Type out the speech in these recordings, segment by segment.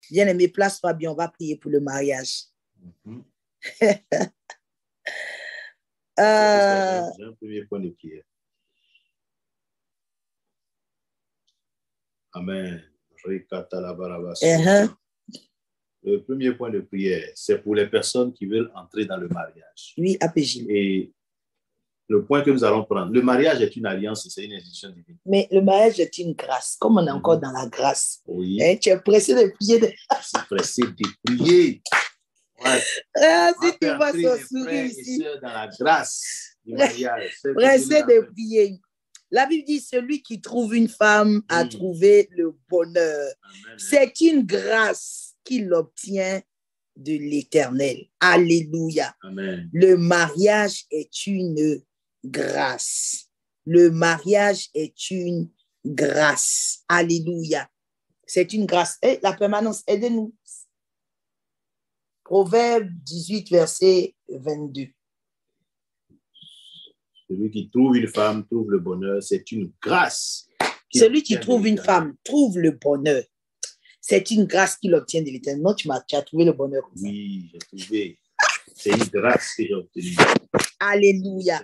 Bien-aimé, place-toi bien, on va prier pour le mariage. J'ai un premier point de prière. Amen. Le premier point de prière, c'est pour les personnes qui veulent entrer dans le mariage. Oui, APJ. Et le point que nous allons prendre, le mariage est une alliance, c'est une institution divine. Mais le mariage est une grâce, comme on est encore dans la grâce. Oui. Hein, tu es pressé de prier. Je suis pressé de prier. Ouais. Ah, si tu vois son sourire ici. Dans la grâce du mariage. Pressé de prier. La Bible dit, celui qui trouve une femme a trouvé le bonheur. C'est une grâce qu'il obtient de l'Éternel. Alléluia. Amen. Le mariage est une grâce. Le mariage est une grâce. Alléluia. C'est une grâce. Et la permanence, aidez-nous. Proverbe 18, verset 22. Celui qui trouve une femme trouve le bonheur, c'est une grâce. Celui qui trouve une femme trouve le bonheur. C'est une grâce qu'il obtient de l'Éternel. Non, tu as trouvé le bonheur. Oui, j'ai trouvé. C'est une grâce que j'ai obtenue. Alléluia.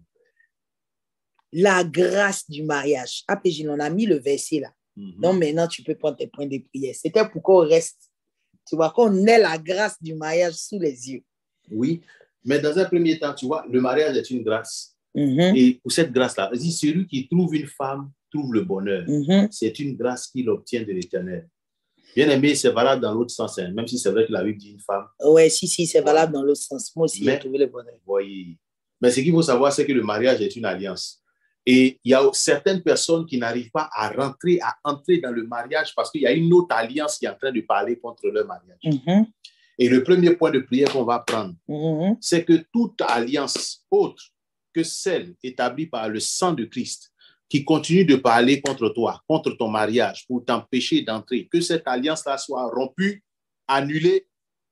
La grâce du mariage. APJ, on a mis le verset là. Donc maintenant, tu peux prendre tes points de prière. C'était pour qu'on reste. Tu vois, qu'on ait la grâce du mariage sous les yeux. Oui, mais dans un premier temps, tu vois, le mariage est une grâce. Et pour cette grâce-là, celui qui trouve une femme trouve le bonheur. C'est une grâce qu'il obtient de l'Éternel. Bien aimé, c'est valable dans l'autre sens, hein, même si c'est vrai que la Bible dit une femme. Oui, si, c'est valable dans l'autre sens. Moi aussi, j'ai trouvé le bonheur. Voyez. Mais ce qu'il faut savoir, c'est que le mariage est une alliance. Et il y a certaines personnes qui n'arrivent pas à entrer dans le mariage parce qu'il y a une autre alliance qui est en train de parler contre leur mariage. Et le premier point de prière qu'on va prendre, c'est que toute alliance autre que celle établie par le sang de Christ, qui continue de parler contre toi, contre ton mariage, pour t'empêcher d'entrer, que cette alliance-là soit rompue, annulée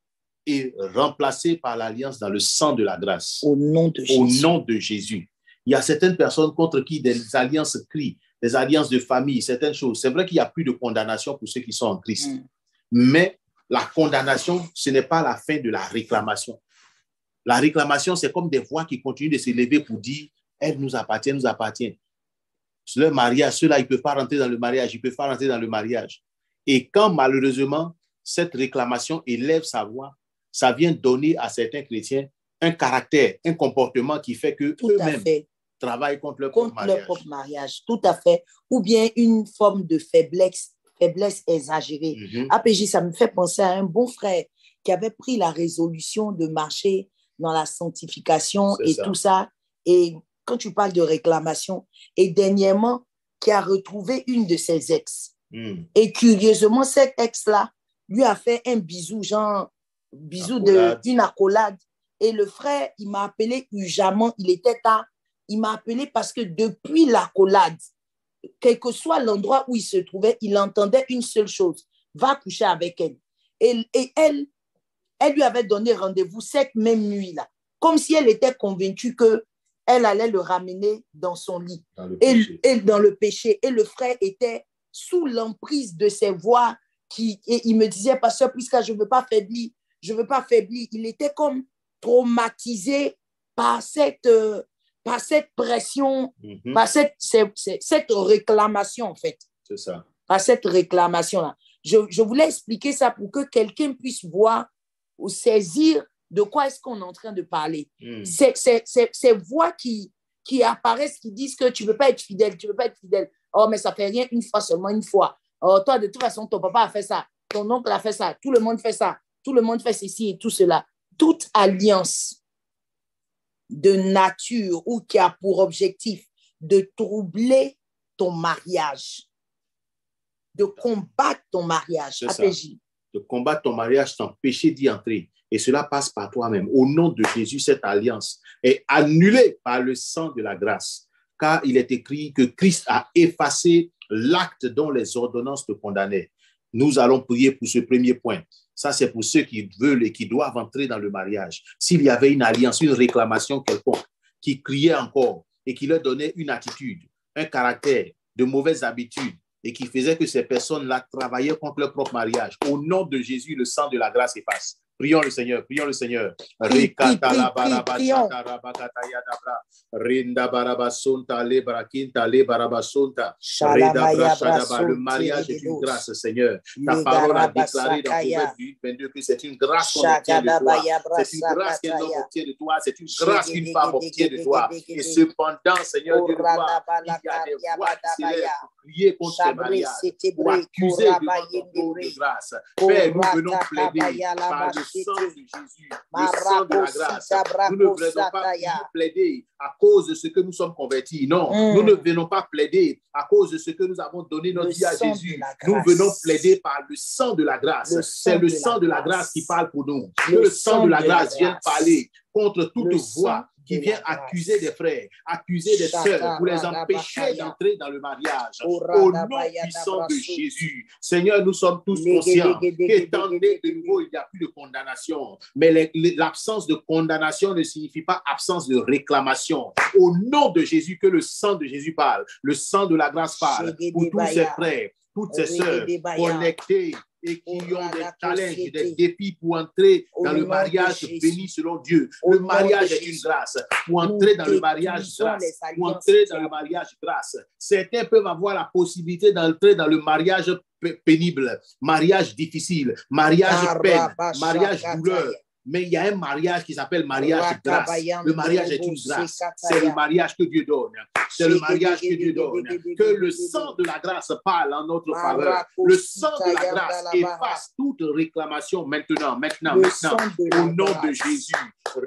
et remplacée par l'alliance dans le sang de la grâce. Au nom de Jésus. Au nom de Jésus. Il y a certaines personnes contre qui des alliances crient, des alliances de famille, certaines choses. C'est vrai qu'il n'y a plus de condamnation pour ceux qui sont en Christ. Mais la condamnation, ce n'est pas la fin de la réclamation. La réclamation, c'est comme des voix qui continuent de s'élever pour dire « Elle nous appartient, nous appartient ». Le mariage, ceux-là, ils ne peuvent pas rentrer dans le mariage, ils ne peuvent pas rentrer dans le mariage. Et quand malheureusement, cette réclamation élève sa voix, ça vient donner à certains chrétiens un caractère, un comportement qui fait qu'eux-mêmes travaillent contre leur propre mariage. Tout à fait. Ou bien une forme de faiblesse exagérée. APJ, ça me fait penser à un bon frère qui avait pris la résolution de marcher dans la sanctification et tout ça. Et quand tu parles de réclamation, et dernièrement, qui a retrouvé une de ses ex. Et curieusement, cet ex-là lui a fait un bisou, genre bisou d'une accolade. Et le frère, il m'a appelé urgemment, il était tard. Il m'a appelé parce que depuis l'accolade, quel que soit l'endroit où il se trouvait, il entendait une seule chose: va coucher avec elle. Et elle lui avait donné rendez-vous cette même nuit-là, comme si elle était convaincue qu'elle allait le ramener dans son lit, et dans le péché. Et le frère était sous l'emprise de ces voix et il me disait, pasteur, puisque je ne veux pas faiblir, il était comme traumatisé par cette pression, par cette réclamation, en fait. C'est ça. Par cette réclamation-là. Je voulais expliquer ça pour que quelqu'un puisse voir ou saisir de quoi est-ce qu'on est en train de parler. Ces voix qui apparaissent, qui disent que tu ne veux pas être fidèle, tu ne veux pas être fidèle. Oh, mais ça ne fait rien une fois, seulement une fois. Oh, toi, de toute façon, ton papa a fait ça, ton oncle a fait ça, tout le monde fait ça, tout le monde fait ceci et tout cela. Toute alliance de nature ou qui a pour objectif de troubler ton mariage, de combattre ton mariage, APJ. De combattre ton mariage, t'empêcher d'y entrer. Et cela passe par toi-même. Au nom de Jésus, cette alliance est annulée par le sang de la grâce. Car il est écrit que Christ a effacé l'acte dont les ordonnances te condamnaient. Nous allons prier pour ce premier point. Ça, c'est pour ceux qui veulent et qui doivent entrer dans le mariage. S'il y avait une alliance, une réclamation quelconque, qui criait encore et qui leur donnait une attitude, un caractère, de mauvaises habitudes, et qui faisait que ces personnes-là travaillaient contre leur propre mariage. Au nom de Jésus, le sang de la grâce efface. Prions le Seigneur, prions le Seigneur. Prions. Le mariage est une grâce, Seigneur. Ta parole a déclaré dans Proverbe 22 que c'est une grâce qu'on obtient de toi. C'est une grâce qu'un homme obtient de toi. C'est une grâce qu'une femme obtient de toi. Et cependant, Seigneur Dieu de gloire, il y a des voix qui s'élèvent pour crier contre ce mariage, pour accuser devant ton trône de grâce. Père, nous venons plaider par le sang de Jésus, le sang de la grâce. Nous ne venons pas plaider à cause de ce que nous sommes convertis. Non, nous ne venons pas plaider à cause de ce que nous avons donné notre vie à Jésus. Nous venons plaider par le sang de la grâce. C'est le sang de la grâce qui parle pour nous. Que le sang de la grâce vienne parler contre toute voix qui vient accuser des frères, accuser des sœurs pour les empêcher d'entrer dans le mariage. Au nom puissant de Jésus, Seigneur, nous sommes tous conscients qu'étant donné de nouveau, il n'y a plus de condamnation. Mais l'absence de condamnation ne signifie pas absence de réclamation. Au nom de Jésus, que le sang de Jésus parle, le sang de la grâce parle pour tous ces frères, toutes ces sœurs connectés et qui ont des challenges, des défis pour entrer dans le mariage béni selon Dieu. Le mariage est une grâce. Pour entrer dans le mariage grâce, pour entrer dans le mariage grâce, certains peuvent avoir la possibilité d'entrer dans le mariage pénible, mariage difficile, mariage peine, mariage douleur. Mais il y a un mariage qui s'appelle mariage grâce. Le mariage est une grâce. C'est le mariage que Dieu donne. C'est le mariage que Dieu donne. Que le sang de la grâce parle en notre faveur. Le sang de la grâce efface toute réclamation maintenant. Au nom de Jésus.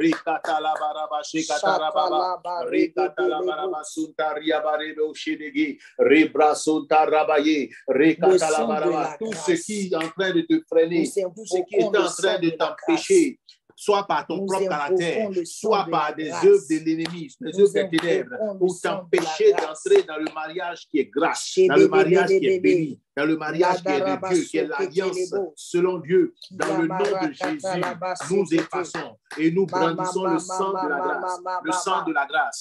Tout ce qui est en train de te freiner, tout ce qui est en train de t'empêcher, soit par ton propre caractère, soit par des œuvres de l'ennemi, des œuvres des ténèbres, pour t'empêcher d'entrer dans le mariage qui est grâce, dans le mariage qui est béni, dans le mariage qui est de Dieu, qui est l'alliance selon Dieu. Dans le nom de Jésus, nous effaçons et nous brandissons le sang de la grâce, le sang de la grâce.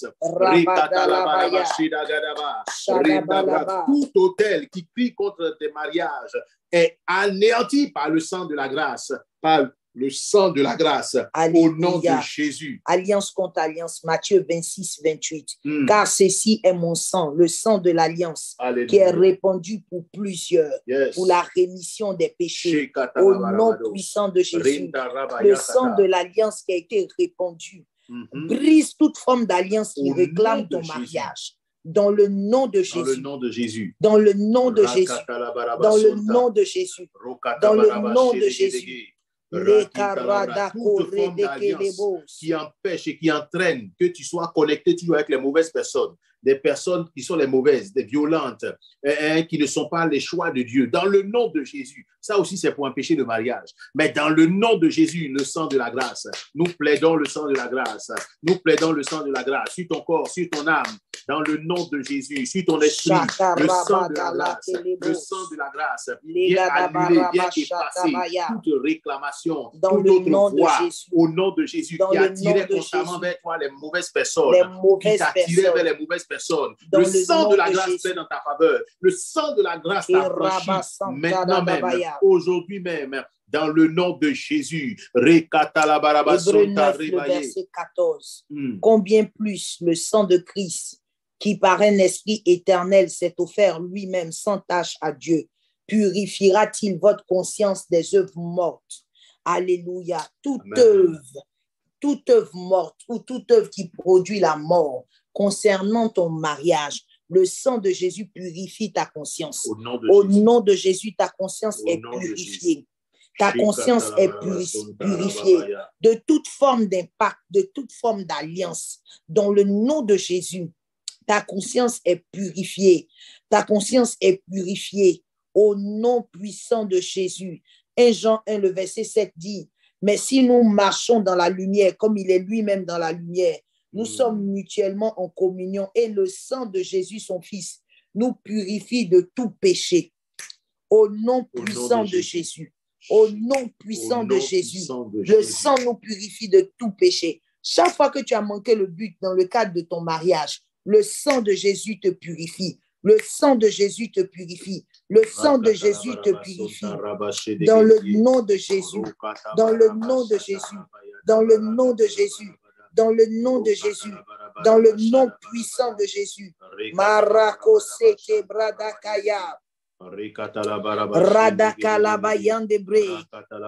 Tout autel qui crie contre tes mariages est anéanti par le sang de la grâce, par le sang de la grâce. Alléluia. Au nom de Jésus. Alliance contre alliance, Matthieu 26, 28. Car ceci est mon sang, le sang de l'alliance, qui est répandu pour plusieurs, pour la rémission des péchés. Au nom puissant de Jésus, le sang de l'alliance qui a été répandu brise toute forme d'alliance qui réclame ton mariage. Dans le nom de Jésus. Dans le nom de Jésus. Dans le nom de Jésus. Dans le nom de Jésus. Dans le nom de Jésus. Toute forme d'alliance qui empêche et qui entraîne que tu sois connecté toujours avec les mauvaises personnes, des personnes qui sont les mauvaises, des violentes, qui ne sont pas les choix de Dieu. Dans le nom de Jésus, ça aussi c'est pour empêcher le mariage. Mais dans le nom de Jésus, le sang de la grâce, nous plaidons le sang de la grâce. Nous plaidons le sang de la grâce sur ton corps, sur ton âme. Dans le nom de Jésus, sur ton esprit, le sang de la grâce, le sang de la grâce, viens annuler, viens effacer toute réclamation, toute autre voix au nom de Jésus qui attirait constamment vers toi les mauvaises personnes, qui t'attirait vers les mauvaises personnes. Le sang de la grâce fait dans ta faveur. Le sang de la grâce t'a franchi maintenant même, aujourd'hui même. Dans le nom de Jésus. Hébreux 9, le verset 14. Combien plus le sang de Christ, qui par un esprit éternel s'est offert lui-même sans tache à Dieu, purifiera-t-il votre conscience des œuvres mortes? Alléluia. Toute œuvre morte ou toute œuvre qui produit la mort concernant ton mariage, le sang de Jésus purifie ta conscience. Au nom de Jésus, ta conscience est purifiée. Ta conscience est purifiée de toute forme d'impact, de toute forme d'alliance. Dans le nom de Jésus, ta conscience est purifiée. Ta conscience est purifiée au nom puissant de Jésus. 1 Jean 1, le verset 7 dit, « Mais si nous marchons dans la lumière, comme il est lui-même dans la lumière, nous sommes mutuellement en communion et le sang de Jésus, son Fils, nous purifie de tout péché. » Au nom puissant de Jésus. Au nom puissant de Jésus. Le sang nous purifie de tout péché. Chaque fois que tu as manqué le but dans le cadre de ton mariage, le sang de Jésus te purifie. Le sang de Jésus te purifie. Le sang de Jésus te purifie. Dans le nom de Jésus. Dans le nom de Jésus. Dans le nom de Jésus. Dans le nom de Jésus. Dans le nom puissant de Jésus. Marakoseke bradakaya. Radakalabayandebre.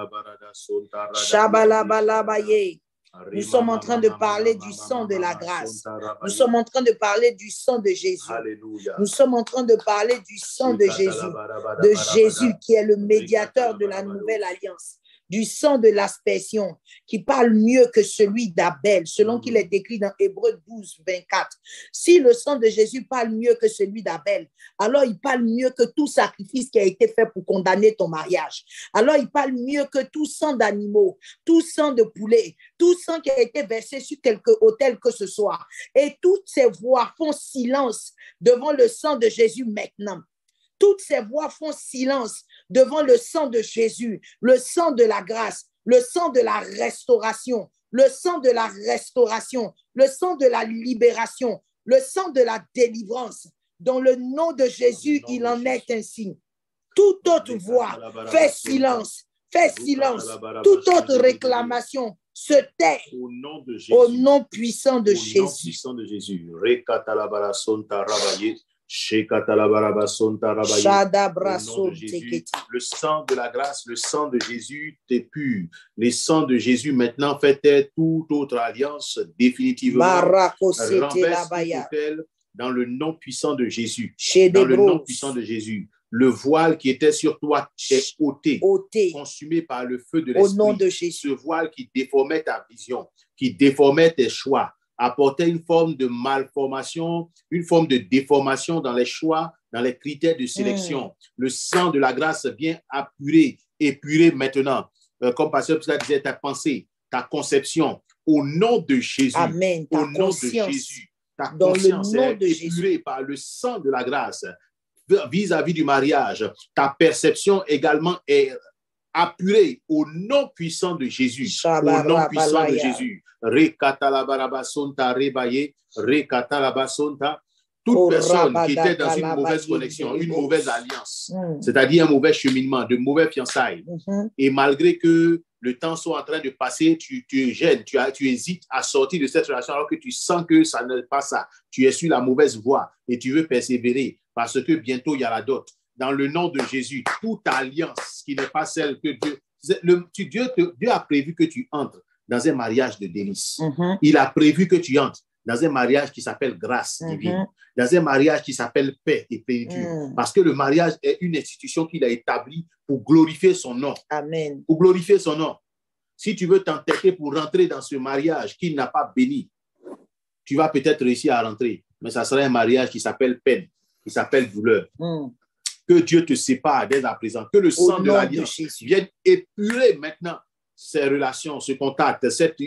Shabalabalabaye. Nous sommes en train de parler du sang de la grâce. Nous sommes en train de parler du sang de Jésus. Nous sommes en train de parler du sang de Jésus. De Jésus qui est le médiateur de la nouvelle alliance. Du sang de l'aspersion qui parle mieux que celui d'Abel, selon qu'il est écrit dans Hébreux 12, 24. Si le sang de Jésus parle mieux que celui d'Abel, alors il parle mieux que tout sacrifice qui a été fait pour condamner ton mariage. Alors il parle mieux que tout sang d'animaux, tout sang de poulet, tout sang qui a été versé sur quelque autel que ce soit. Et toutes ces voix font silence devant le sang de Jésus maintenant. Toutes ces voix font silence devant le sang de Jésus, le sang de la grâce, le sang de la restauration, le sang de la restauration, le sang de la libération, le sang de la délivrance. Dans le nom de Jésus, il en est ainsi. Toute autre voix fait silence, fait silence. Toute autre réclamation se tait au nom puissant de Jésus. Le sang de la grâce, le sang de Jésus t'est pur. Le sang de Jésus maintenant fait taire toute autre alliance définitivement. Renverse dans le nom puissant de Jésus. Dans le nom puissant de Jésus. Le voile qui était sur toi est ôté, consumé par le feu de l'Esprit. Ce voile qui déformait ta vision, qui déformait tes choix, apportait une forme de malformation, une forme de déformation dans les choix, dans les critères de sélection. Le sang de la grâce vient épurer maintenant, comme Pasteur Pierre disait, ta pensée, ta conception, au nom de Jésus. Amen. Au nom de Jésus. Ta conscience est épurée par le sang de la grâce vis-à-vis du mariage. Ta perception également est apurée au nom puissant de Jésus. Au nom puissant de Jésus. Toute personne qui était dans une mauvaise connexion, une mauvaise alliance, c'est-à-dire un mauvais cheminement, de mauvais fiançailles, et malgré que le temps soit en train de passer, tu gênes, tu hésites à sortir de cette relation alors que tu sens que ça n'est pas ça. Tu es sur la mauvaise voie et tu veux persévérer parce que bientôt il y a la dot. Dans le nom de Jésus, toute alliance qui n'est pas celle que Dieu a prévu que tu entres dans un mariage de délices. Il a prévu que tu entres dans un mariage qui s'appelle grâce divine, dans un mariage qui s'appelle paix et plénitude, parce que le mariage est une institution qu'il a établie pour glorifier son nom. Amen. Pour glorifier son nom. Si tu veux t'entêter pour rentrer dans ce mariage qu'il n'a pas béni, tu vas peut-être réussir à rentrer, mais ça sera un mariage qui s'appelle peine, qui s'appelle douleur. Que Dieu te sépare dès à présent, que le sang de l'alliance vienne épurer maintenant ces relations, ce contact, cette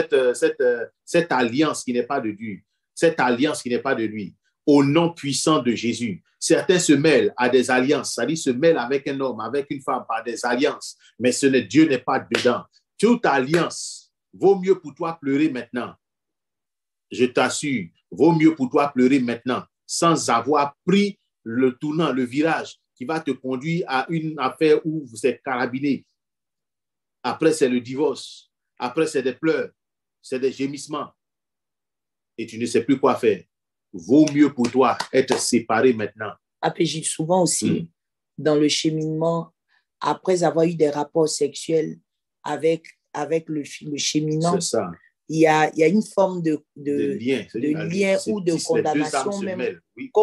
alliance qui n'est pas de Dieu, cette alliance qui n'est pas de lui, au nom puissant de Jésus. Certains se mêlent à des alliances, c'est-à-dire se mêlent avec un homme, avec une femme par des alliances, mais Dieu n'est pas dedans. Toute alliance, vaut mieux pour toi pleurer maintenant. Je t'assure, vaut mieux pour toi pleurer maintenant, sans avoir pris le tournant, le virage qui va te conduire à une affaire où vous êtes carabiné. Après, c'est le divorce. Après, c'est des pleurs, c'est des gémissements. Et tu ne sais plus quoi faire. Vaut mieux pour toi être séparé maintenant. APJ, souvent aussi, dans le cheminement, après avoir eu des rapports sexuels avec le cheminant, il y a une forme de lien ou de condamnation même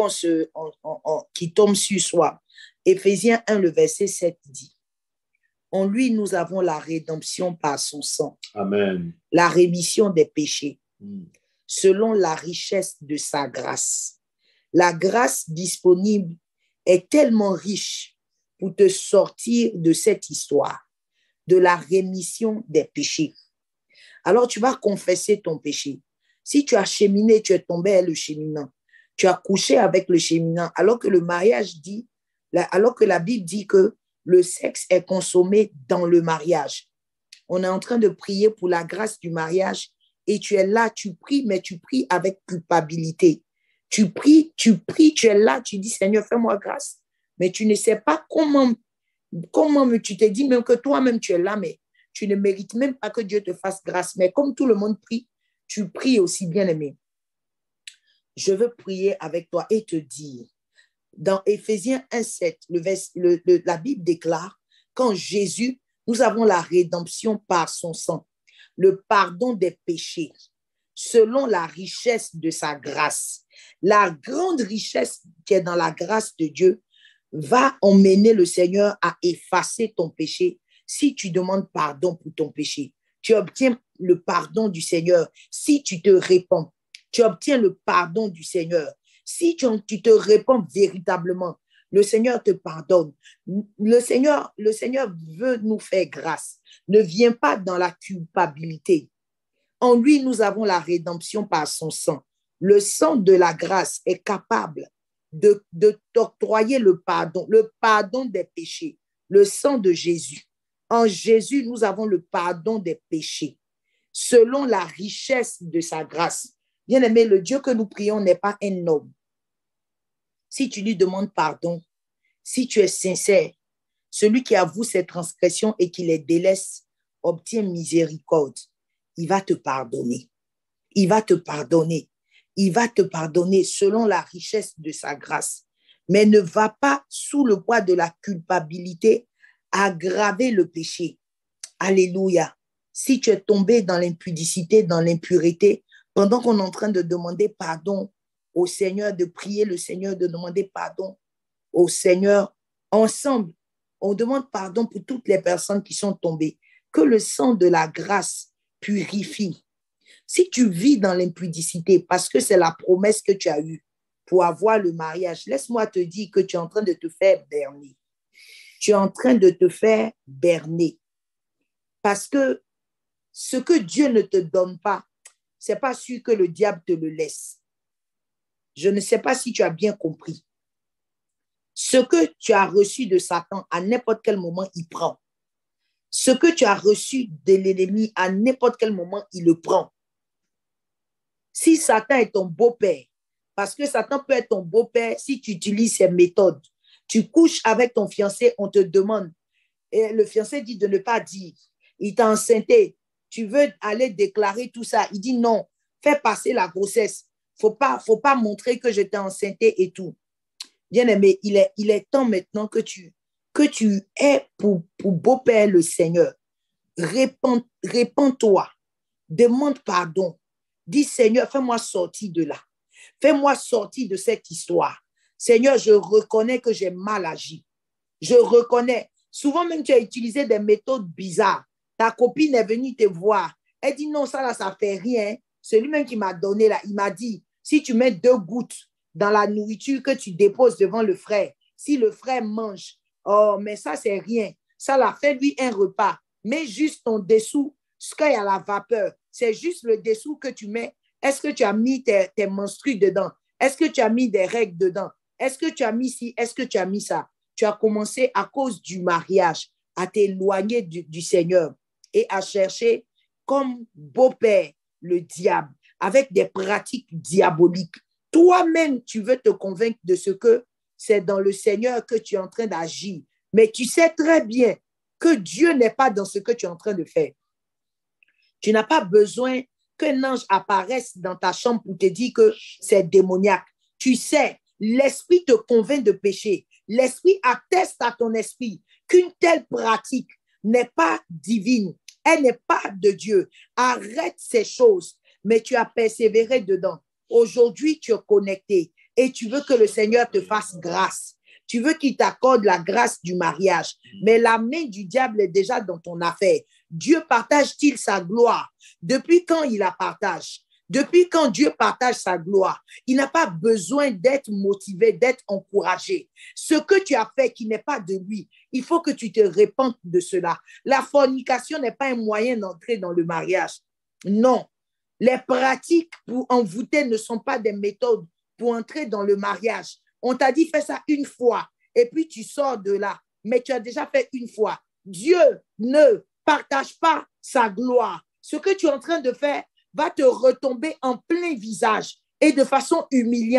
qui tombe sur soi. Éphésiens 1, le verset 7 dit: en lui, nous avons la rédemption par son sang. Amen. La rémission des péchés, selon la richesse de sa grâce. La grâce disponible est tellement riche pour te sortir de cette histoire, de la rémission des péchés. Alors, tu vas confesser ton péché. Si tu as cheminé, tu es tombé avec le cheminant. Tu as couché avec le cheminant, alors que le mariage dit, alors que la Bible dit que le sexe est consommé dans le mariage. On est en train de prier pour la grâce du mariage et tu es là, tu pries, mais tu pries avec culpabilité. Tu pries, tu es là, tu dis, Seigneur, fais-moi grâce. Mais tu ne sais pas comment tu te dis même que toi-même tu es là, mais tu ne mérites même pas que Dieu te fasse grâce. Mais comme tout le monde prie, tu pries aussi, bien-aimé. Je veux prier avec toi et te dire, dans Éphésiens 1,7, la Bible déclare qu'en Jésus, nous avons la rédemption par son sang, le pardon des péchés, selon la richesse de sa grâce. La grande richesse qui est dans la grâce de Dieu va emmener le Seigneur à effacer ton péché si tu demandes pardon pour ton péché. Tu obtiens le pardon du Seigneur si tu te répands. Tu obtiens le pardon du Seigneur. Si tu te répands véritablement, le Seigneur te pardonne. Le Seigneur veut nous faire grâce. Ne viens pas dans la culpabilité. En lui, nous avons la rédemption par son sang. Le sang de la grâce est capable de t'octroyer le pardon des péchés, le sang de Jésus. En Jésus, nous avons le pardon des péchés, selon la richesse de sa grâce. Bien-aimé, le Dieu que nous prions n'est pas un homme. Si tu lui demandes pardon, si tu es sincère, celui qui avoue ses transgressions et qui les délaisse obtient miséricorde. Il va te pardonner. Il va te pardonner. Il va te pardonner selon la richesse de sa grâce. Mais ne va pas sous le poids de la culpabilité aggraver le péché. Alléluia. Si tu es tombé dans l'impudicité, dans l'impureté, pendant qu'on est en train de demander pardon au Seigneur, de prier le Seigneur, de demander pardon au Seigneur, ensemble, on demande pardon pour toutes les personnes qui sont tombées. Que le sang de la grâce purifie. Si tu vis dans l'impudicité, parce que c'est la promesse que tu as eue pour avoir le mariage, laisse-moi te dire que tu es en train de te faire berner. Tu es en train de te faire berner. Parce que ce que Dieu ne te donne pas, c'est pas sûr que le diable te le laisse. Je ne sais pas si tu as bien compris. Ce que tu as reçu de Satan, à n'importe quel moment, il prend. Ce que tu as reçu de l'ennemi, à n'importe quel moment, il le prend. Si Satan est ton beau-père, parce que Satan peut être ton beau-père si tu utilises ses méthodes. Tu couches avec ton fiancé, on te demande, et le fiancé dit de ne pas dire. Il t'a enceinté, tu veux aller déclarer tout ça. Il dit non, fais passer la grossesse. Faut pas montrer que je t'ai enceinté et tout. Bien-aimé, il est temps maintenant que tu aies pour beau-père le Seigneur. Répands-toi, demande pardon. Dis Seigneur, fais-moi sortir de là. Fais-moi sortir de cette histoire. Seigneur, je reconnais que j'ai mal agi. Je reconnais. Souvent même, tu as utilisé des méthodes bizarres. Ta copine est venue te voir. Elle dit non, ça fait rien. Celui-même qui m'a donné là, il m'a dit, si tu mets 2 gouttes dans la nourriture que tu déposes devant le frère, si le frère mange, oh, mais ça, c'est rien. Ça l'a fait lui un repas. Mets juste ton dessous, ce qu'il y a la vapeur. C'est juste le dessous que tu mets. Est-ce que tu as mis tes menstrues dedans? Est-ce que tu as mis des règles dedans? Est-ce que tu as mis ci? Est-ce que tu as mis ça? Tu as commencé à cause du mariage à t'éloigner du Seigneur et à chercher comme beau-père le diable avec des pratiques diaboliques. Toi-même, tu veux te convaincre de ce que c'est dans le Seigneur que tu es en train d'agir. Mais tu sais très bien que Dieu n'est pas dans ce que tu es en train de faire. Tu n'as pas besoin qu'un ange apparaisse dans ta chambre pour te dire que c'est démoniaque. Tu sais, l'esprit te convainc de péché. L'esprit atteste à ton esprit qu'une telle pratique n'est pas divine. Elle n'est pas de Dieu. Arrête ces choses, mais tu as persévéré dedans. Aujourd'hui, tu es connecté et tu veux que le Seigneur te fasse grâce. Tu veux qu'il t'accorde la grâce du mariage, mais la main du diable est déjà dans ton affaire. Dieu partage-t-il sa gloire? Depuis quand il la partage? Depuis quand Dieu partage sa gloire? Il n'a pas besoin d'être motivé, d'être encouragé. Ce que tu as fait qui n'est pas de lui, il faut que tu te répandes de cela. La fornication n'est pas un moyen d'entrer dans le mariage. Non. Les pratiques pour envoûter ne sont pas des méthodes pour entrer dans le mariage. On t'a dit fais ça une fois et puis tu sors de là. Mais tu as déjà fait une fois. Dieu ne partage pas sa gloire. Ce que tu es en train de faire va te retomber en plein visage et de façon humiliante.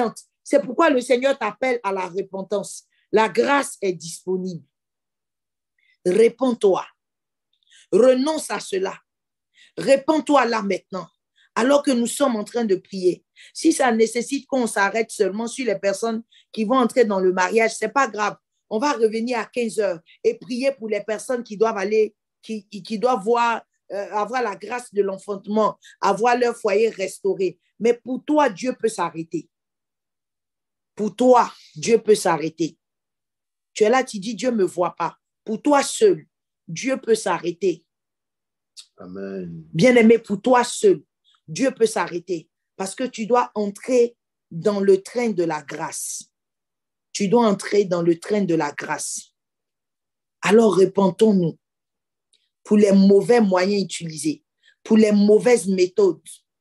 C'est pourquoi le Seigneur t'appelle à la repentance. La grâce est disponible. Réponds-toi. Renonce à cela. Réponds-toi là maintenant, alors que nous sommes en train de prier. Si ça nécessite qu'on s'arrête seulement sur les personnes qui vont entrer dans le mariage, ce n'est pas grave. On va revenir à 15 heures et prier pour les personnes qui doivent aller, qui doivent avoir la grâce de l'enfantement, avoir leur foyer restauré. Mais pour toi, Dieu peut s'arrêter. Pour toi, Dieu peut s'arrêter. Tu es là, tu dis, Dieu ne me voit pas. Pour toi seul, Dieu peut s'arrêter. Amen. Bien-aimé, pour toi seul, Dieu peut s'arrêter parce que tu dois entrer dans le train de la grâce. Tu dois entrer dans le train de la grâce. Alors, repentons-nous pour les mauvais moyens utilisés, pour les mauvaises méthodes,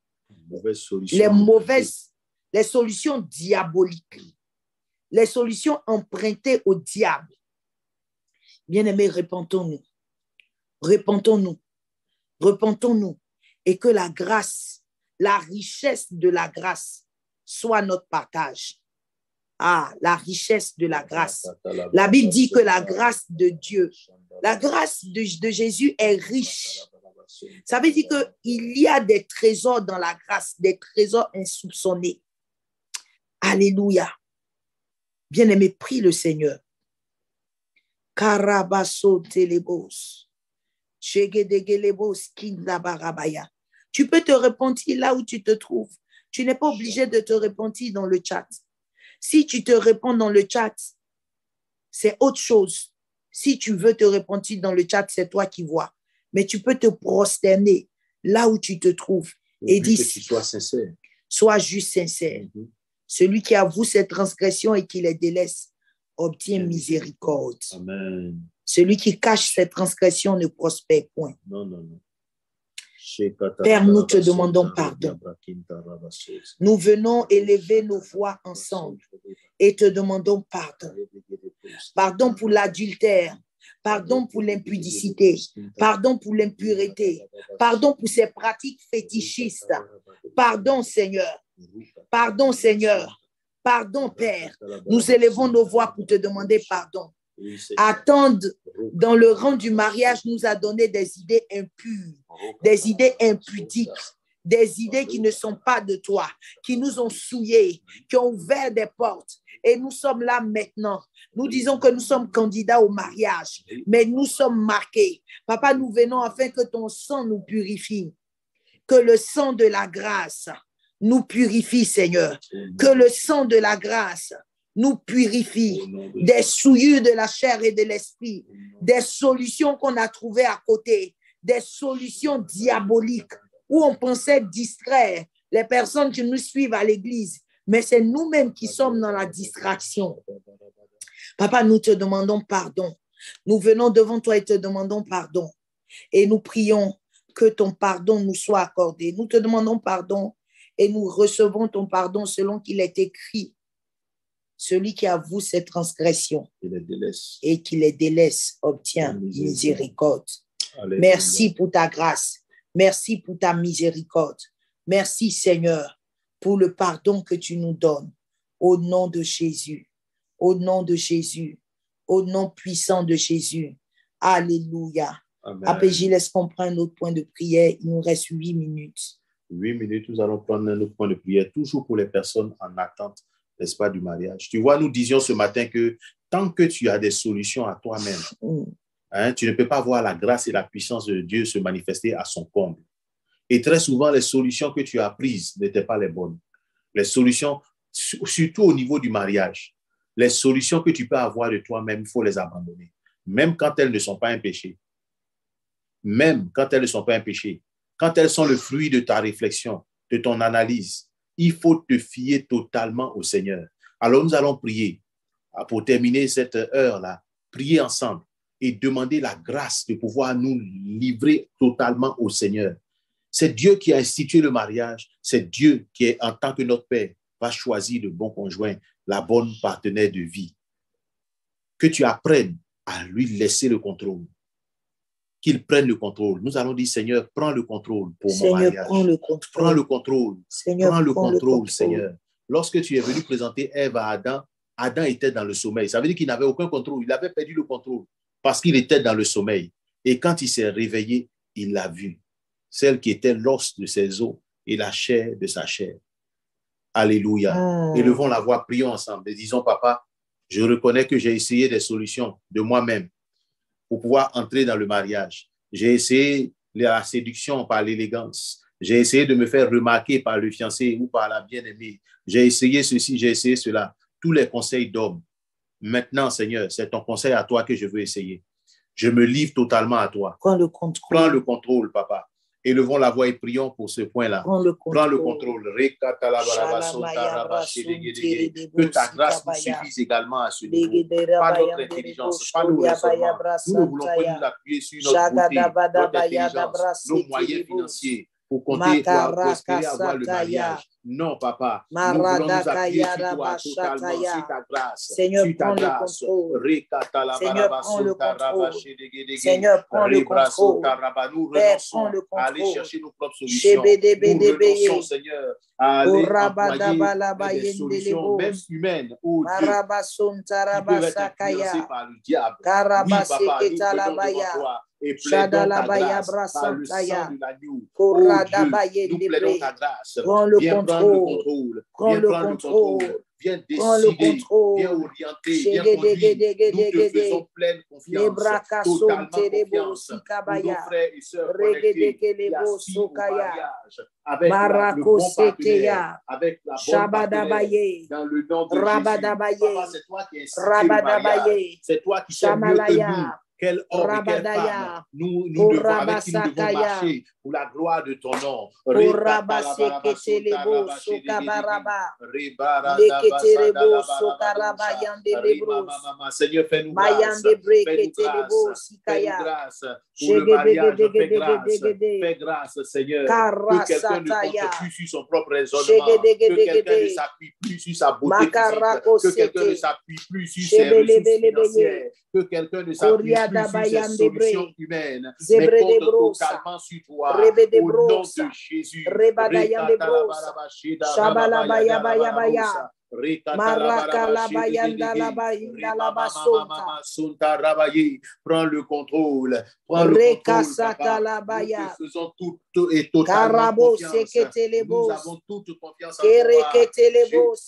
les solutions diaboliques, les solutions empruntées au diable. Bien-aimés, repentons-nous. Repentons-nous. Repentons-nous et que la grâce, la richesse de la grâce soit notre partage. Ah, la richesse de la grâce. La Bible dit que la grâce de Dieu, la grâce de Jésus est riche. Ça veut dire qu'il y a des trésors dans la grâce, des trésors insoupçonnés. Alléluia. Bien-aimé, prie le Seigneur. Karabaso telebos. Tu peux te repentir là où tu te trouves. Tu n'es pas obligé de te repentir dans le chat. Si tu te repens dans le chat, c'est autre chose. Si tu veux te repentir dans le chat, c'est toi qui vois. Mais tu peux te prosterner là où tu te trouves et dire, sois sincère. Sois juste sincère. Celui qui avoue ses transgressions et qui les délaisse obtient miséricorde. Amen. Celui qui cache ses transgressions ne prospère point. Non. Père, nous te demandons pardon. Nous venons élever nos voix ensemble et te demandons pardon. Pardon pour l'adultère, pardon pour l'impudicité, pardon pour l'impureté, pardon pour ces pratiques fétichistes. Pardon, Seigneur. Pardon, Seigneur. Pardon, Père. Nous élevons nos voix pour te demander pardon. Attendre dans le rang du mariage nous a donné des idées impures, des idées impudiques, des idées qui ne sont pas de toi, qui nous ont souillés, qui ont ouvert des portes. Et nous sommes là maintenant. Nous disons que nous sommes candidats au mariage, mais nous sommes marqués. Papa, nous venons afin que ton sang nous purifie, que le sang de la grâce nous purifie, Seigneur, que le sang de la grâce nous purifie des souillures de la chair et de l'esprit, des solutions qu'on a trouvées à côté, des solutions diaboliques où on pensait distraire les personnes qui nous suivent à l'église, mais c'est nous-mêmes qui sommes dans la distraction. Papa, nous te demandons pardon. Nous venons devant toi et te demandons pardon. Et nous prions que ton pardon nous soit accordé. Nous te demandons pardon et nous recevons ton pardon selon qu'il est écrit. Celui qui avoue ses transgressions et qui les délaisse obtient miséricorde. Alléluia. Merci pour ta grâce. Merci pour ta miséricorde. Merci, Seigneur, pour le pardon que tu nous donnes. Au nom de Jésus. Au nom de Jésus. Au nom puissant de Jésus. Alléluia. APJ, laisse qu'on prenne un autre point de prière. Il nous reste 8 minutes. 8 minutes, nous allons prendre un autre point de prière, toujours pour les personnes en attente, n'est-ce pas, du mariage. Tu vois, nous disions ce matin que tant que tu as des solutions à toi-même, tu ne peux pas voir la grâce et la puissance de Dieu se manifester à son comble. Et très souvent, les solutions que tu as prises n'étaient pas les bonnes. Les solutions, surtout au niveau du mariage, les solutions que tu peux avoir de toi-même, il faut les abandonner. Même quand elles ne sont pas un péché. Même quand elles ne sont pas un péché. Quand elles sont le fruit de ta réflexion, de ton analyse, il faut te fier totalement au Seigneur. Alors nous allons prier pour terminer cette heure-là, prier ensemble et demander la grâce de pouvoir nous livrer totalement au Seigneur. C'est Dieu qui a institué le mariage, c'est Dieu qui, est, en tant que notre Père, va choisir le bon conjoint, la bonne partenaire de vie. Que tu apprennes à lui laisser le contrôle. Qu'il prenne le contrôle. Nous allons dire, Seigneur, prends le contrôle pour mon mariage. Prends le contrôle. Prends le contrôle. Seigneur, prends le contrôle, Seigneur. lorsque tu es venu présenter Ève à Adam, Adam était dans le sommeil. Ça veut dire qu'il n'avait aucun contrôle. Il avait perdu le contrôle parce qu'il était dans le sommeil. Et quand il s'est réveillé, il l'a vue, celle qui était l'os de ses os et la chair de sa chair. Alléluia. Élevons la voix, prions ensemble et disons, Papa, je reconnais que j'ai essayé des solutions de moi-même pour pouvoir entrer dans le mariage. J'ai essayé la séduction par l'élégance. J'ai essayé de me faire remarquer par le fiancé ou par la bien-aimée. J'ai essayé ceci, j'ai essayé cela. Tous les conseils d'hommes. Maintenant, Seigneur, c'est ton conseil à toi que je veux essayer. Je me livre totalement à toi. Prends le contrôle. Prends le contrôle, Papa. Élevons la voix et prions pour ce point-là. Prends le contrôle. Prends le contrôle. Que ta grâce nous suffise également à ce niveau. Pas notre intelligence, pas nos raisonnements. Nous ne voulons pas nous appuyer sur notre beauté, notre intelligence, nos moyens financiers pour compter, pour espérer avoir le mariage. Non, Papa. Nous voulons nous appuyer sur toi totalement, sur ta grâce. Seigneur, prends le contrôle. Seigneur, prends le contrôle. Seigneur, prends le contrôle. Nous Père, prends le renonçons à aller contrôle. chercher nos propres solutions. Nous renonçons, Seigneur, à aller employer des solutions, même humaines, ou Dieu, qui peuvent être influencées par le diable. Oui, Papa, nous venons devant toi. Et plaidons ta grâce par le sang de l'agneau. Oh Dieu, nous plaidons ta grâce. Viens prendre le contrôle. Viens prendre le contrôle. Viens décider, viens orienter, viens conduire. Nous te faisons pleine confiance, totalement confiance pour nos frères et sœurs connectés qui assistent au mariage avec le bon partenaire, avec la bonne partenaire, dans le nom de Jésus. Papa, c'est toi qui institues le mariage. C'est toi qui sais mieux que nous quel homme et quelle femme nous devons, avec qui nous devons marcher pour la gloire de ton nom. Seigneur, fais-nous grâce. Fais-nous grâce pour le mariage. Fais grâce, Seigneur. Que quelqu'un ne compte plus sur son propre raisonnement. Que quelqu'un ne s'appuie plus sur sa beauté physique. Que quelqu'un ne s'appuie plus sur ses ressources financières. Que quelqu'un ne s'appuie plus sur ses solutions humaines, mais compte totalement sur toi, au nom de Jésus. Prends le contrôle. Prends le contrôle, Papa. Nous te faisons tout et totalement confiance. Nous avons toute confiance en toi.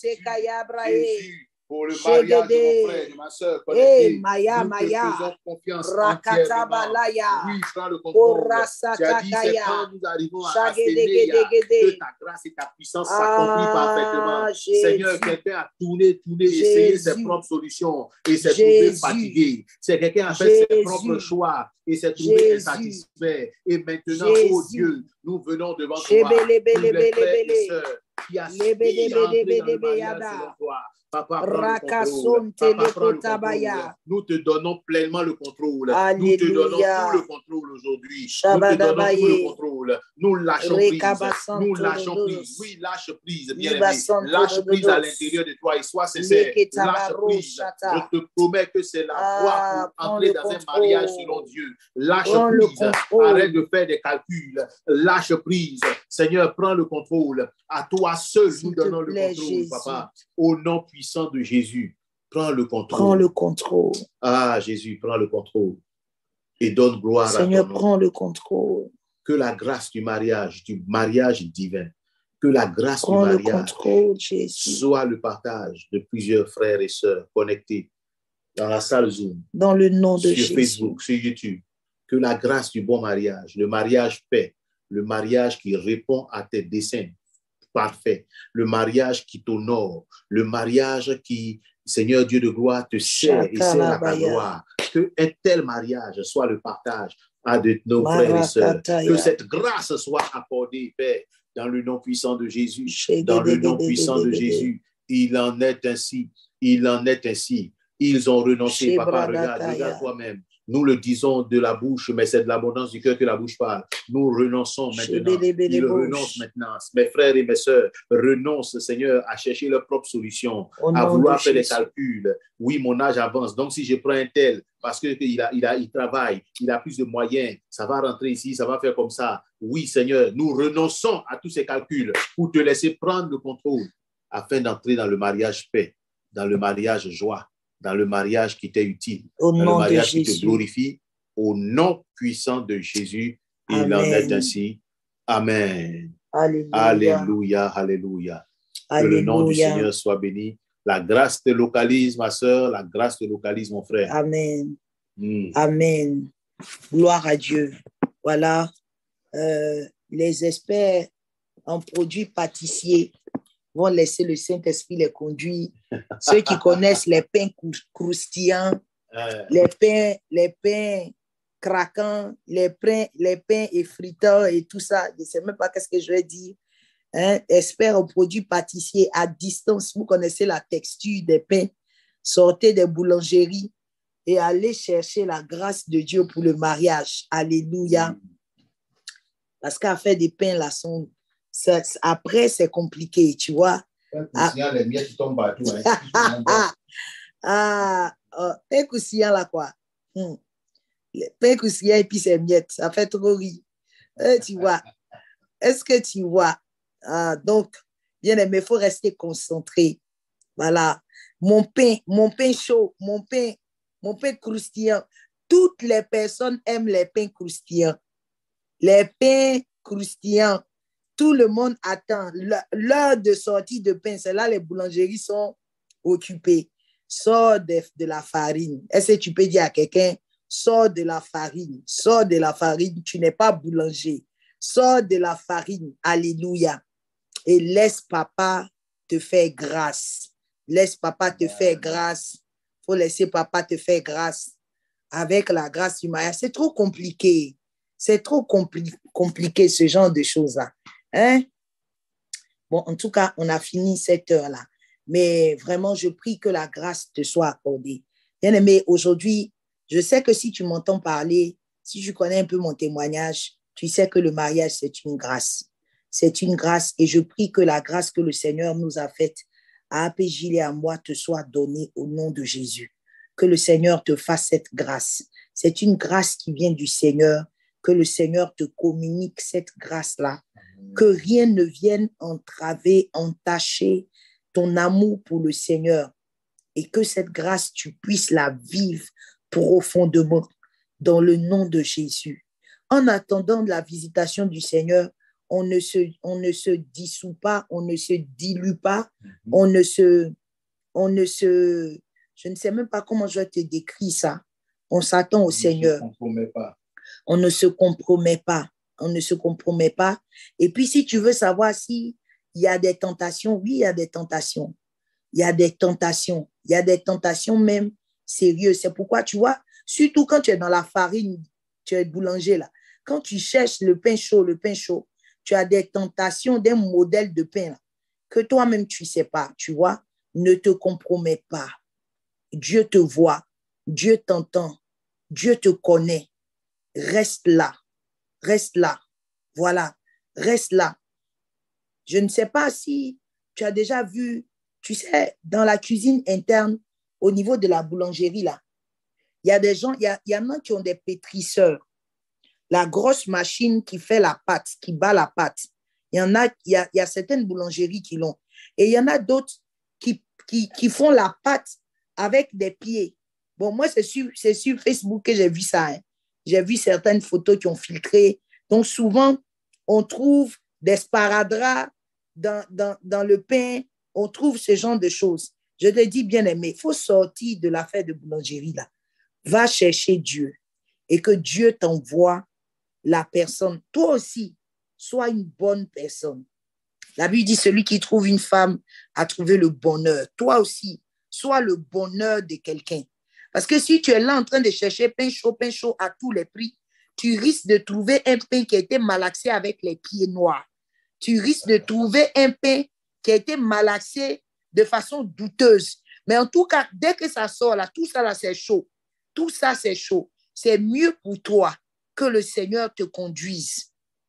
Jésus. Pour le mariage de mon frère, de ma soeur, connectée, nous te faisons confiance entièrement. Oui, prends le contrôle. Tu as dit, c'est quand nous arrivons à s'aimer que ta grâce et ta puissance s'accomplissent parfaitement. Seigneur, quelqu'un a tourné, essayé ses propres solutions et s'est trouvé fatigué. C'est quelqu'un a fait ses propres choix et s'est trouvé insatisfait. Et maintenant, oh Dieu, nous venons devant toi, tous les frères et sœurs qui aspirent à entrer dans le mariage selon toi. Papa, prends le contrôle. Nous te donnons pleinement le contrôle. Alléluia. Nous te donnons tout le contrôle aujourd'hui. Nous te donnons tout le contrôle. Nous lâchons prise. Nous lâchons prise. Oui, lâche prise, bien-aimé. Lâche prise à l'intérieur de toi et sois sincère. Lâche prise. Je te promets que c'est la voie pour entrer dans un mariage selon Dieu. Lâche prise. Arrête de faire des calculs. Lâche prise. Seigneur, prends le contrôle. À toi seul, nous donnons le contrôle, Papa. Au nom puissant de Jésus, prends le contrôle. Prends le contrôle. Ah, Jésus, prends le contrôle et donne gloire Seigneur, à ton nom. prends le contrôle. Que la grâce du mariage divin, que la grâce prends du mariage contrôle, Jésus. soit le partage de plusieurs frères et sœurs connectés dans la salle Zoom, dans le nom de sur Jésus. Facebook, sur YouTube. Que la grâce du bon mariage, le mariage paix, le mariage qui répond à tes desseins parfait, le mariage qui t'honore, le mariage qui, Seigneur Dieu de gloire, te sert et sert à ta gloire. Que un tel mariage soit le partage à de nos frères et sœurs. Que cette grâce soit accordée, Père, dans le nom puissant de Jésus. Dans le nom puissant de Jésus. Il en est ainsi. Il en est ainsi. Ils ont renoncé, Papa. Regarde toi-même. Nous le disons de la bouche, mais c'est de l'abondance du cœur que la bouche parle. Nous renonçons maintenant. Ils renoncent maintenant. Mes frères et mes sœurs renoncent, Seigneur, à chercher leur propre solution, à vouloir faire des calculs. Oui, mon âge avance. Donc, si je prends un tel, parce qu'il travaille, il a plus de moyens, ça va rentrer ici, ça va faire comme ça. Oui, Seigneur, nous renonçons à tous ces calculs pour te laisser prendre le contrôle. afin d'entrer dans le mariage paix, dans le mariage joie, dans le mariage qui t'est utile, Au dans le nom de mariage qui te Jésus. glorifie, au nom puissant de Jésus. Il en Amen. est ainsi. Amen. Alléluia. Alléluia, alléluia. Que le nom du Alléluia. Seigneur soit béni. La grâce te localise, ma soeur. La grâce te localise, mon frère. Amen. Amen. Gloire à Dieu. Voilà. Les experts en produits pâtissiers vont laisser le Saint-Esprit les conduire. Ceux qui connaissent les pains croustillants, les pains craquants, les pains effritants et tout ça, je ne sais même pas qu'est-ce que je vais dire. Hein? Experts en produits pâtissiers à distance, vous connaissez la texture des pains. Sortez des boulangeries et allez chercher la grâce de Dieu pour le mariage. Alléluia. Parce qu'à faire des pains, là, après, c'est compliqué, tu vois. Les miettes tombent partout. Pain croustillant, là, quoi. Les pains croustillants et puis c'est miettes, ça fait trop rire. Tu vois. Est-ce que tu vois? Donc, bien aimé, il faut rester concentré. Voilà. Mon pain chaud, mon pain croustillant. Toutes les personnes aiment les pains croustillants. Les pains croustillants, tout le monde attend. L'heure de sortie de pain, c'est là les boulangeries sont occupées. Sors de la farine. Est-ce que tu peux dire à quelqu'un, sors de la farine, tu n'es pas boulanger. Sors de la farine, alléluia. Et laisse papa te faire grâce. Laisse papa te faire grâce. Il faut laisser papa te faire grâce. Avec la grâce du mariage, c'est trop compliqué. C'est trop compliqué ce genre de choses-là. Hein? Bon, en tout cas, on a fini cette heure-là. Mais vraiment, je prie que la grâce te soit accordée. Bien-aimé, aujourd'hui, je sais que si tu m'entends parler, si tu connais un peu mon témoignage, tu sais que le mariage, c'est une grâce. C'est une grâce et je prie que la grâce que le Seigneur nous a faite à APJ et à moi te soit donnée au nom de Jésus. Que le Seigneur te fasse cette grâce. C'est une grâce qui vient du Seigneur. Que le Seigneur te communique cette grâce-là. Que rien ne vienne entraver, entacher ton amour pour le Seigneur. Et que cette grâce, tu puisses la vivre profondément dans le nom de Jésus. En attendant la visitation du Seigneur, on ne se dissout pas, on ne se dilue pas, je ne sais même pas comment je vais te décrire ça. On s'attend au Seigneur. On ne se compromet pas. On ne se compromet pas. Et puis, si tu veux savoir s'il y a des tentations, oui, il y a des tentations. Il y a des tentations. Il y a des tentations même sérieuses. C'est pourquoi, tu vois, surtout quand tu es dans la farine, tu es boulanger là. Quand tu cherches le pain chaud, tu as des tentations d'un modèle de pain là, que toi-même tu ne sais pas, tu vois. Ne te compromets pas. Dieu te voit. Dieu t'entend. Dieu te connaît. Reste là. Reste là. Voilà. Reste là. Je ne sais pas si tu as déjà vu, tu sais, dans la cuisine interne, au niveau de la boulangerie, là, il y a des gens, il y en a qui ont des pétrisseurs. La grosse machine qui fait la pâte, qui bat la pâte. Il y a certaines boulangeries qui l'ont. Et il y en a d'autres qui font la pâte avec des pieds. Bon, moi, c'est sur Facebook que j'ai vu ça. Hein. J'ai vu certaines photos qui ont filtré. Donc, souvent, on trouve des sparadraps dans le pain. On trouve ce genre de choses. Je te dis, bien aimé, il faut sortir de l'affaire de boulangerie là. Va chercher Dieu et que Dieu t'envoie la personne. Toi aussi, sois une bonne personne. La Bible dit, celui qui trouve une femme a trouvé le bonheur. Toi aussi, sois le bonheur de quelqu'un. Parce que si tu es là en train de chercher pain chaud à tous les prix, tu risques de trouver un pain qui a été malaxé avec les pieds noirs. Tu risques de trouver un pain qui a été malaxé de façon douteuse. Mais en tout cas, dès que ça sort là, tout ça là, c'est chaud. Tout ça, c'est chaud. C'est mieux pour toi que le Seigneur te conduise.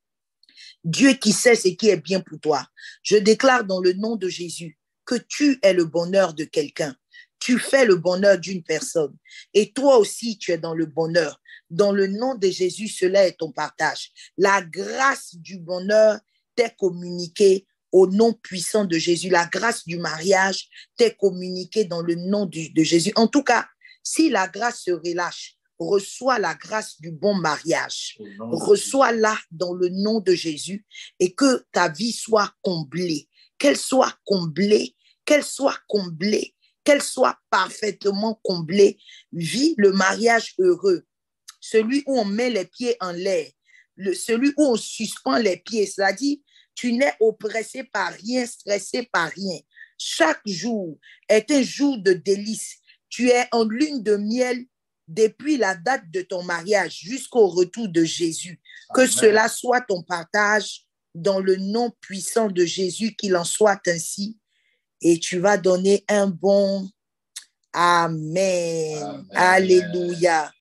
Dieu qui sait ce qui est bien pour toi. Je déclare dans le nom de Jésus que tu es le bonheur de quelqu'un. Tu fais le bonheur d'une personne. Et toi aussi, tu es dans le bonheur. Dans le nom de Jésus, cela est ton partage. La grâce du bonheur t'est communiquée au nom puissant de Jésus. La grâce du mariage t'est communiquée dans le nom de Jésus. En tout cas, si la grâce se relâche, reçois la grâce du bon mariage. Reçois-la dans le nom de Jésus et que ta vie soit comblée. Qu'elle soit comblée, qu'elle soit comblée, qu'elle soit parfaitement comblée. Vis le mariage heureux, celui où on met les pieds en l'air, celui où on suspend les pieds, c'est-à-dire tu n'es oppressé par rien, stressé par rien. Chaque jour est un jour de délice. Tu es en lune de miel depuis la date de ton mariage jusqu'au retour de Jésus. Que Amen. Cela soit ton partage dans le nom puissant de Jésus, qu'il en soit ainsi. Et tu vas donner un bon Amen. Amen. Alléluia.